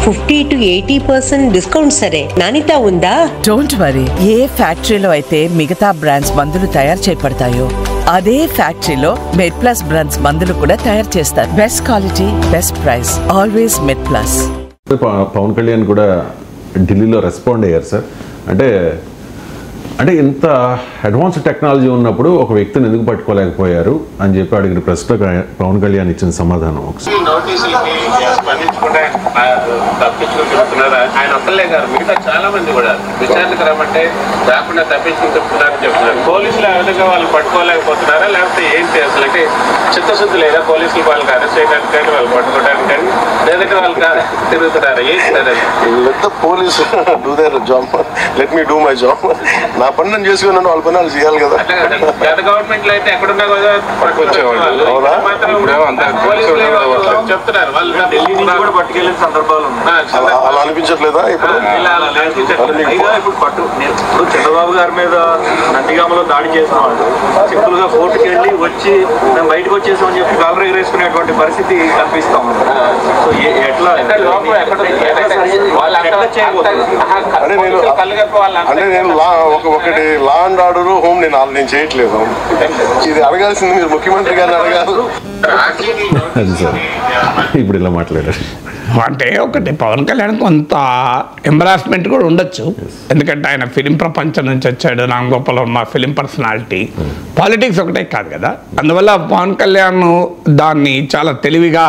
50 to 80% discount సరే, నాణ్యత ఉందా? Don't worry. ఏ ఫ్యాక్టరీలో అయితే మిగతా బ్రాండ్స్ మందులు తయారు చేయబడతాయో అదే ఫ్యాక్టరీలో మెడ్ప్లస్ బ్రాండ్స్ మందులు కూడా తయారు చేస్తారు. Best quality, best price, always MedPlus. Pawan Kalyan కూడా ఢిల్లీలో రెస్పాండ్ అయ్యారు సార్. అంటే ఇంత అడ్వాన్స్డ్ టెక్నాలజీ ఉన్నప్పుడు ఒక వ్యక్తిని ఎందుకు పట్టుకోలేకపోయారు అని చెప్పి అడిగిన ప్రశ్నలో పవన్ కళ్యాణ్ ఇచ్చిన సమాధానం ఒకసారి. ఆయన ఒక్కలే గారు, మిగతా చాలా మంది కూడా విచారణకు రమ్మంటే రాకుండా తప్పించుకుని చెప్తున్నారని చెప్తున్నారు. పోలీసులు ఆ విధంగా వాళ్ళు పట్టుకోలేకపోతున్నారా, లేకపోతే ఏంటి అసలు? అంటే చిత్తశుద్ధి లేదా పోలీసులు వాళ్ళకి అరెస్ట్ చేయడానికి కానీ వాళ్ళు పట్టుకోవడానికి కానీ, లేదంటే వాళ్ళు తిరుగుతున్నారా? ఏంటి police do their job, let me do my job. నా పని నేను చేసుకున్నాను, వాళ్ళ పని వాళ్ళు చేయాలి కదా. గత గవర్నమెంట్ లో అయితే ఎక్కడున్నా కదా చెప్తున్నారు వాళ్ళు. పట్టుకెళ్ళిన సందర్భాలు అలా అనిపించట్లేదా ఇప్పుడు? ఇప్పుడు చంద్రబాబు గారి మీద నందిగామలో దాడి చేసిన వాళ్ళు సింపుల్ గా కోర్టుకి వెళ్ళి వచ్చి మేము బయటకు వచ్చేసామని చెప్పి కాలర్ ఎగరేసుకునేటువంటి పరిస్థితి కనిపిస్తాం. సో ఎట్లా అంటే నేను ఒకటి లా అండ్ ఆర్డర్ హోమ్ నేను చేయట్లేదు. ఇది అడగాల్సింది మీరు ముఖ్యమంత్రి గారిని అడగాలి. అది సార్ ఇప్పుడు ఇలా మాట్లాడారు అంటే ఒకటి పవన్ కళ్యాణ్ కొంత ఎంబరాస్మెంట్ కూడా ఉండొచ్చు. ఎందుకంటే ఆయన ఫిలిం ప్రపంచం నుంచి వచ్చాడు, Ram Gopal Varma film personality, politics ఒకటే కాదు కదా. అందువల్ల పవన్ కళ్యాణ్ దాన్ని చాలా తెలివిగా,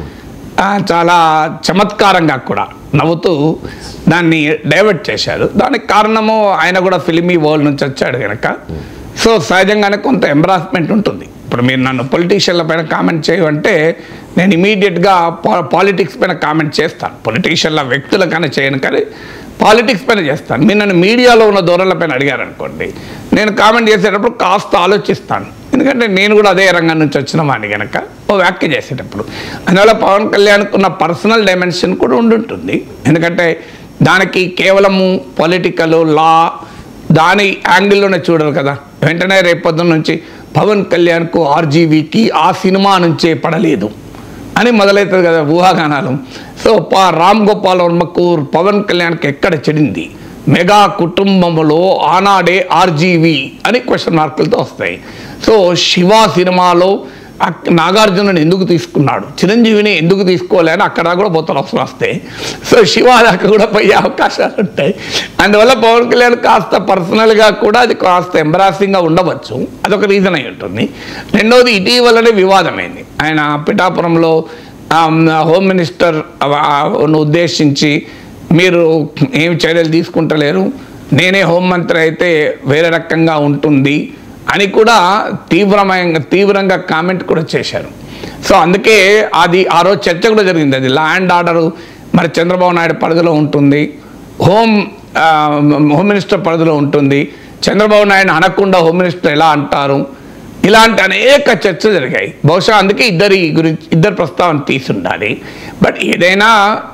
చాలా చమత్కారంగా కూడా నవ్వుతూ దాన్ని డైవర్ట్ చేశారు. దానికి కారణము ఆయన కూడా ఫిలిమీ వరల్డ్ నుంచి వచ్చాడు కనుక. సో సహజంగానే కొంత ఎంబరాస్మెంట్ ఉంటుంది. ఇప్పుడు మీరు నన్ను పొలిటీషియన్ల పైన కామెంట్ చేయమంటే నేను ఇమీడియట్గా పాలిటిక్స్ పైన కామెంట్ చేస్తాను. పొలిటీషియన్ల వ్యక్తులకైనా చేయను, కానీ పాలిటిక్స్ పైన చేస్తాను. మీరు నన్ను మీడియాలో ఉన్న ధోరణుల పైన అడిగారనుకోండి, నేను కామెంట్ చేసేటప్పుడు కాస్త ఆలోచిస్తాను. ఎందుకంటే నేను కూడా అదే రంగం నుంచి వచ్చిన వాడిని కనుక ఓ వ్యాఖ్య చేసేటప్పుడు. అందువల్ల పవన్ కళ్యాణ్కి ఉన్న పర్సనల్ డైమెన్షన్ కూడా ఉండుంటుంది. ఎందుకంటే దానికి కేవలము పొలిటికల్ లా దాని యాంగిల్లోనే చూడరు కదా. వెంటనే రేపొద్దున నుంచి పవన్ కళ్యాణ్కు ఆర్జీవీకి ఆ సినిమా నుంచే పడలేదు అని మొదలవుతుంది కదా ఊహాగానాలు. సో రామ్ గోపాల్ వర్మకు పవన్ కళ్యాణ్కి ఎక్కడ చెడింది? మెగా కుటుంబంలో ఆనాడే ఆర్జీవీ అని క్వశ్చన్ మార్కులతో వస్తాయి. సో శివ సినిమాలో నాగార్జునని ఎందుకు తీసుకున్నాడు, చిరంజీవిని ఎందుకు తీసుకోలే అని అక్కడ కూడా పోతారు అవసరం వస్తే. సో శివ దాకా కూడా పోయే అవకాశాలు ఉంటాయి. అందువల్ల పవన్ కళ్యాణ్ కాస్త పర్సనల్గా కూడా అది కాస్త ఎంబరాసింగ్గా ఉండవచ్చు. అదొక రీజన్ అయి ఉంటుంది. రెండవది ఇటీవలనే వివాదమైంది. ఆయన పిఠాపురంలో హోమ్ మినిస్టర్ ఉద్దేశించి మీరు ఏం చర్యలు తీసుకుంటలేరు, నేనే హోంమంత్రి అయితే వేరే రకంగా ఉంటుంది అని కూడా తీవ్రంగా కామెంట్ కూడా చేశారు. సో అందుకే అది ఆ రోజు చర్చ కూడా జరిగింది. అది లా అండ్ ఆర్డర్ మరి చంద్రబాబు నాయుడు పరిధిలో ఉంటుంది, హోమ్ మినిస్టర్ పరిధిలో ఉంటుంది. చంద్రబాబు నాయుడు అనకుండా హోమ్ మినిస్టర్ ఎలా అంటారు? ఇలాంటి అనేక చర్చలు జరిగాయి. బహుశా అందుకే ఇద్దరు ప్రస్తావన తీసుండాలి. బట్ ఏదైనా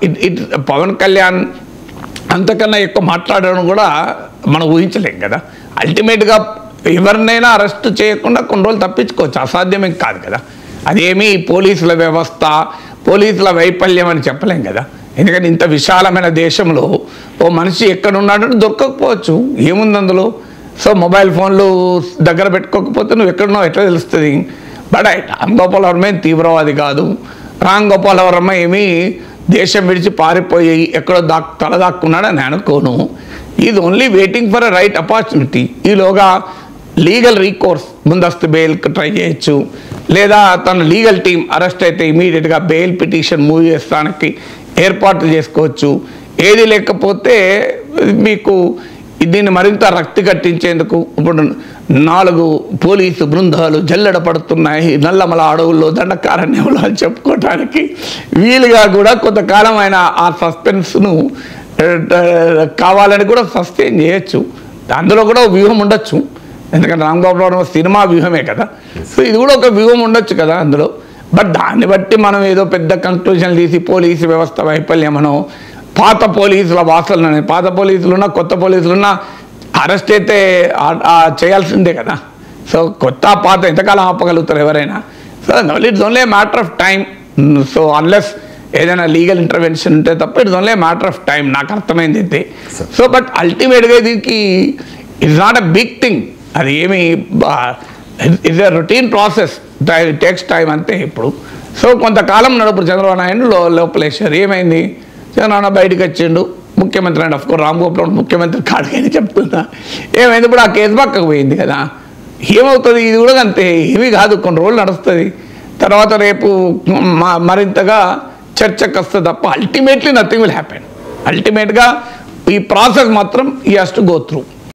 పవన్ కళ్యాణ్ అంతకన్నా ఎక్కువ మాట్లాడడం కూడా మనం ఊహించలేం కదా. అల్టిమేట్గా ఎవరినైనా అరెస్ట్ చేయకుండా కొన్ని రోజులు తప్పించుకోవచ్చు, అసాధ్యమేం కాదు కదా. అదేమీ పోలీసుల వ్యవస్థ, పోలీసుల వైఫల్యం అని చెప్పలేం కదా. ఎందుకంటే ఇంత విశాలమైన దేశంలో ఓ మనిషి ఎక్కడున్నాడంటే దొరకకపోవచ్చు, ఏముంది అందులో. సో మొబైల్ ఫోన్లు దగ్గర పెట్టుకోకపోతే నువ్వు ఎక్కడున్నావు ఎట్లా తెలుస్తుంది? బట్ రామ్ గోపాల్ వర్మ ఏం తీవ్రవాది కాదు. రామ్ గోపాల్ వర్మ ఏమీ దేశం విడిచి పారిపోయి ఎక్కడో తలదాక్కున్నాడని అనుకోను. Is only waiting for a right opportunity. ఈలోగా లీగల్ రీకోర్స్, ముందస్తు బెయిల్కి ట్రై చేయొచ్చు, లేదా తన లీగల్ టీం అరెస్ట్ అయితే ఇమీడియట్గా బెయిల్ పిటిషన్ మూవ్ చేస్తానికి ఏర్పాట్లు చేసుకోవచ్చు. ఏది లేకపోతే మీకు దీన్ని మరింత రక్తి కట్టించేందుకు ఇప్పుడు 4 పోలీసు బృందాలు జల్లెడ పడుతున్నాయి నల్లమల అడవుల్లో, దండకారణ్యంలో అని చెప్పుకోవటానికి వీలుగా కూడా కొంతకాలం ఆయన ఆ సస్పెన్స్ను కావాలని కూడా సస్టైన్ చేయొచ్చు. అందులో కూడా వ్యూహం ఉండొచ్చు. ఎందుకంటే రామ్ గోపాల్ వర్మ సినిమా వ్యూహమే కదా. సో ఇది కూడా ఒక వ్యూహం ఉండొచ్చు కదా అందులో. బట్ దాన్ని బట్టి మనం ఏదో పెద్ద కంక్లూజన్ తీసి పోలీసు వ్యవస్థ వైఫల్యమనో, పాత పోలీసుల వాసనలని, పాత పోలీసులున్నా కొత్త పోలీసులున్నా అరెస్ట్ అయితే చేయాల్సిందే కదా. సో కొత్త పాత ఎంతకాలం ఆపగలుగుతారు ఎవరైనా. So it's only matter of time. So unless ఏదైనా లీగల్ ఇంటర్వెన్షన్ ఉంటే తప్ప it's only matter of time, నాకు అర్థమైంది అయితే. సో బట్ అల్టిమేట్గా దీనికి it's not a big thing, అది ఏమి it's a routine process, takes time అంతే. ఇప్పుడు సో కొంతకాలం నడుపుడు చంద్రబాబు నాయుడు లోపలేశారు. ఏమైంది, చంద్రబాబు బయటకు వచ్చిండు, ముఖ్యమంత్రి అండి, అఫ్కోర్స్ రామ్గోపాల్ ముఖ్యమంత్రి కాడికని చెప్తున్నా. ఏమైంది, ఇప్పుడు ఆ కేసు పక్కకు పోయింది కదా, ఏమవుతుంది, ఇది కూడా అంతే, ఏమీ కాదు, కొన్ని రోజులు నడుస్తుంది. తర్వాత రేపు మరింతగా చర్చకు వస్తుంది తప్ప అల్టిమేట్లీ నథింగ్ విల్ హ్యాపెన్. అల్టిమేట్గా ఈ ప్రాసెస్ మాత్రం ఈ హ్యాస్ టు గో త్రూ.